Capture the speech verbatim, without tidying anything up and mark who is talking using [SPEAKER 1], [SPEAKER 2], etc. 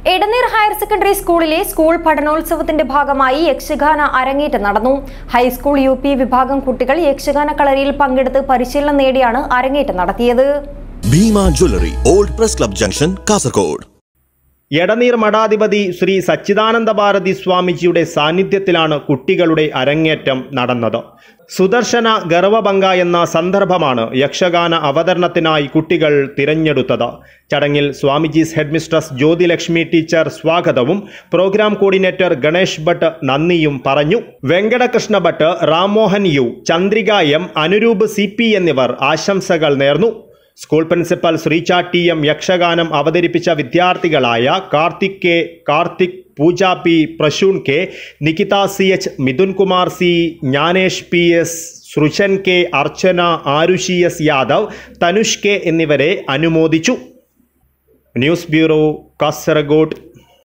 [SPEAKER 1] Edneer higher secondary സ്കൂളിലെ school പഠനോത്സവത്തിന്റെ ഭാഗമായി യക്ഷഗാന അരങ്ങേറ്റം നടന്നു. ഹൈസ്കൂൾ യു പി വിഭാഗം കുട്ടികൾ യക്ഷഗാന കളരിയിൽ പങ്കെടുത്ത് പരിശീലനം നേടിയാണ് അരങ്ങേറ്റം നടത്തിയത്.
[SPEAKER 2] Bhima jewellery, old press club junction, Kasaragod.
[SPEAKER 3] Edneer മഠാധിപതി ശ്രീ സച്ചിദാനന്ദ ഭാരതി സ്വാമിജിയുടെ സാന്നിധ്യത്തിലാണ് കുട്ടികളുടെ അരങ്ങേറ്റം നടന്നത്. സുദർശന ഗർവഭംഗ എന്ന സന്ദർഭമാണ് യക്ഷഗാന അവതരണത്തിനായി കുട്ടികൾ തിരഞ്ഞെടുത്തത്. ചടങ്ങിൽ സ്വാമിജീസ് ഹെഡ്മിസ്ട്രസ് ജ്യോതിലക്ഷ്മി ടീച്ചർ സ്വാഗതവും പ്രോഗ്രാം കോർഡിനേറ്റർ ഗണേഷ് ഭട്ട് നന്ദിയും പറഞ്ഞു. Venkatakrishna Bhat, Rammohan U, Chandrika M, Anuroop C P എന്നിവർ ആശംസകൾ നേർന്നു. സ്കൂൾ പ്രിൻസിപ്പൽ ശ്രീച ടി എം യക്ഷഗാനം അവതരിപ്പിച്ച വിദ്യാർത്ഥികളായ Karthik K, Karthik, Pooja P, Prashoon K, Nikita C H, Mithun Kumar C, Jnanesh P S, Srijan K, Archana, Arushi S Yadav, Tanush K എന്നിവരെ അനുമോദിച്ചു. News bureau, Kasaragod.